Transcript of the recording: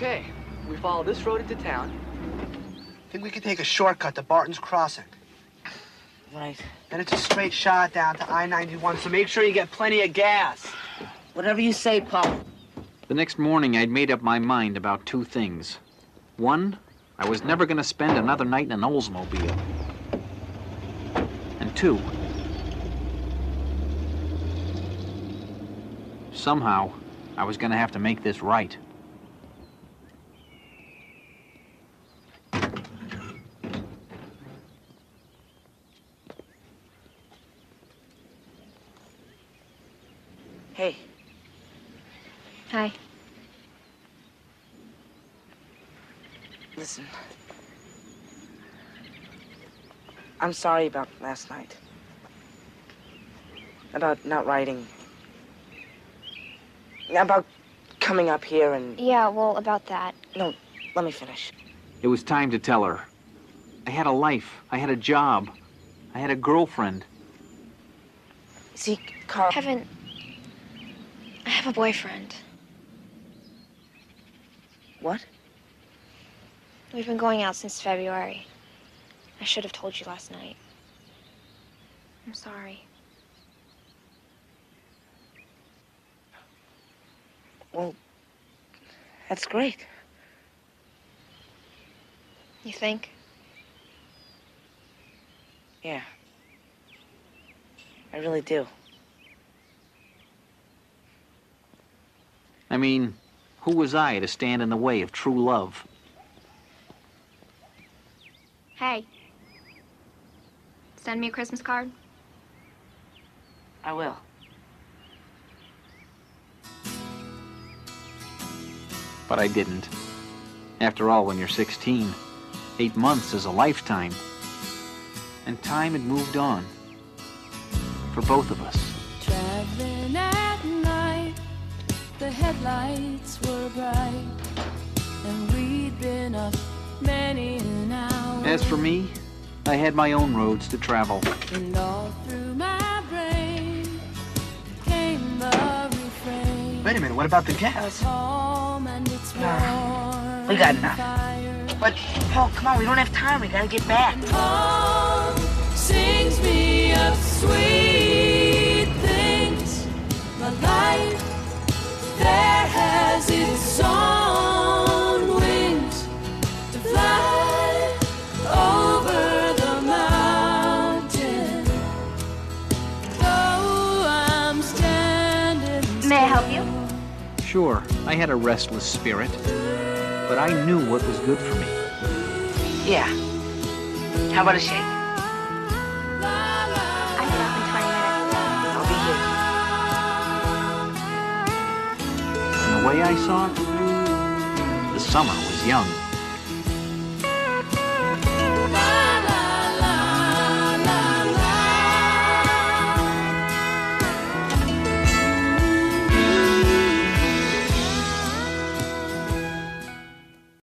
Okay, we follow this road into town. I think we could take a shortcut to Barton's Crossing. Right. Then it's a straight shot down to I-91, so make sure you get plenty of gas. Whatever you say, Paul. The next morning, I'd made up my mind about two things. One, I was never going to spend another night in an Oldsmobile. And two, somehow, I was going to have to make this right. Hey. Hi. Listen. I'm sorry about last night. About not writing. About coming up here and... Yeah, well, about that. No, let me finish. It was time to tell her. I had a life. I had a job. I had a girlfriend. See, Carl... I have a boyfriend. What? We've been going out since February. I should have told you last night. I'm sorry. Well, that's great. You think? Yeah. I really do. I mean, who was I to stand in the way of true love? Hey. Send me a Christmas card. I will. But I didn't. After all, when you're 16, 8 months is a lifetime. And time had moved on. For both of us. Traveling at night, the headlights were bright, and we'd been up many an hour. As for me, I had my own roads to travel. And all through my brain came the refrain. Wait a minute, what about the gas? Home and it's warm. We got enough. But, Paul, come on, we don't have time. We gotta get back. Home sings me of sweet things. My life, there has its own wings to fly over the mountain. Though I'm standing. May I help you? Sure, I had a restless spirit, but I knew what was good for me. Yeah. How about a shake? I get off in 20 minutes. I'll be here. And the way I saw it, the summer was young.